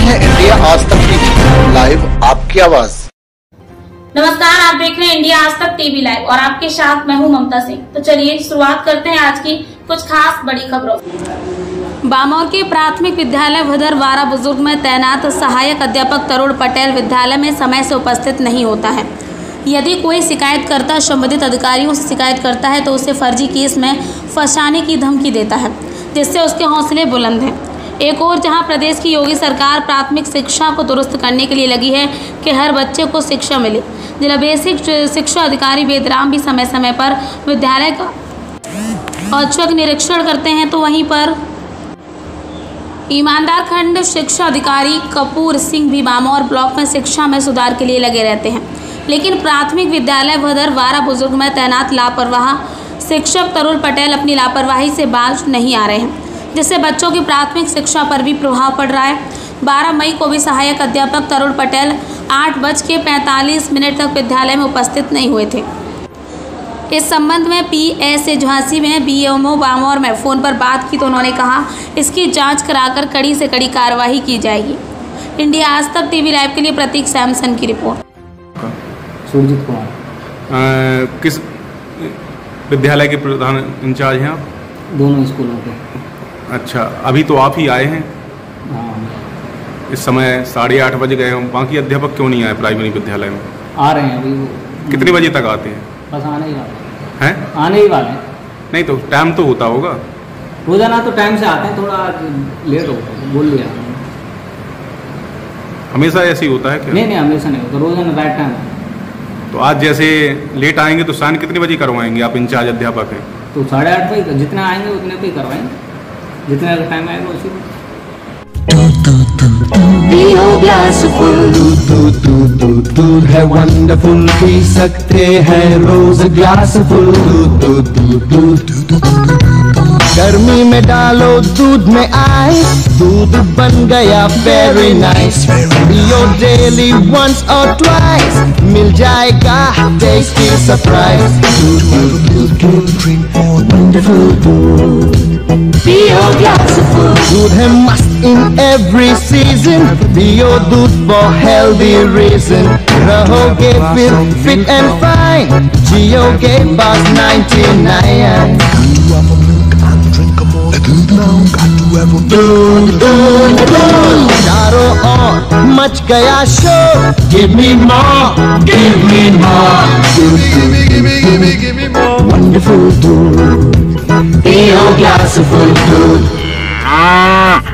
हैं इंडिया आज तक टीवी लाइव, आपकी आवाज। नमस्कार, आप देख रहे हैं इंडिया आज तक टीवी लाइव और आपके साथ मैं हूं ममता सिंह। तो चलिए शुरुआत करते हैं आज की कुछ खास बड़ी खबरों। बामौर के प्राथमिक विद्यालय भदर वारा बुजुर्ग में तैनात सहायक अध्यापक तरुण पटेल विद्यालय में समय से उपस्थित नहीं होता है। यदि कोई शिकायतकर्ता संबंधित अधिकारियों से शिकायत करता है तो उसे फर्जी केस में फंसाने की धमकी देता है, जिससे उसके हौसले बुलंद हैं। एक और जहां प्रदेश की योगी सरकार प्राथमिक शिक्षा को दुरुस्त करने के लिए लगी है कि हर बच्चे को शिक्षा मिले, जिला बेसिक शिक्षा अधिकारी वेदराम भी समय समय पर विद्यालय का औचक निरीक्षण करते हैं, तो वहीं पर ईमानदार खंड शिक्षा अधिकारी कपूर सिंह भी बामौर ब्लॉक में शिक्षा में सुधार के लिए लगे रहते हैं। लेकिन प्राथमिक विद्यालय भदर वारा बुजुर्ग में तैनात लापरवाह शिक्षक तरुण पटेल अपनी लापरवाही से बाज नहीं आ रहे हैं, जिससे बच्चों की प्राथमिक शिक्षा पर भी प्रभाव पड़ रहा है। 12 मई को भी सहायक अध्यापक तरुण पटेल 8:45 तक विद्यालय में उपस्थित नहीं हुए थे। इस संबंध में PSA झांसी में BMO बामौर में फ़ोन पर बात की तो उन्होंने कहा इसकी जांच कराकर कड़ी से कड़ी कार्रवाई की जाएगी। इंडिया आज तक टीवी लाइव के लिए प्रतीक सैमसन की रिपोर्ट। सुरजीत कुमार। किस विद्यालय के प्रधान इंचार्ज हैं आप? दोनों स्कूलों के। अच्छा, अभी तो आप ही आए हैं। हाँ। इस समय 8:30 बज गए हैं, बाकी अध्यापक क्यों नहीं आए प्राइमरी विद्यालय में? आ रहे हैं अभी। कितने बजे तक आते हैं? बस आने ही वाले हैं। आने ही वाले हैं। नहीं तो टाइम तो होता होगा। रोजाना तो टाइम से आते हैं, थोड़ा लेट होता है, बोल लिया। हमेशा ऐसे ही होता है क्या? नहीं, हमेशा नहीं होता, रोजाना राइट टाइम। तो आज जैसे लेट आएंगे तो साइन कितने बजे करवाएंगे? आप इंचार्ज अध्यापक हैं तो 8:30 बजे जितना आएंगे उतने पे ही करवाएंगे, जितने का टाइम आएगा उसी में। दूध है वंडरफुल, पी सकते हैं रोज ग्लास फुल। गर्मी में डालो दूध में आइस, दूध बन गया वेरी नाइस। पियो डेली वंस और ट्वाइस, मिल जाएगा टेस्टी सरप्राइज। दूध है मस्त इन एवरी सीजन, पियो दूध फॉर हेल्दी रीजन। रहोगे फिर फिट एंड फाइन, जियोगे पास 99। दूध चारों ओर मच गया शोर, give me more, give me more. Give me more wonderful दूध, पियो ग्लास फुल दूध।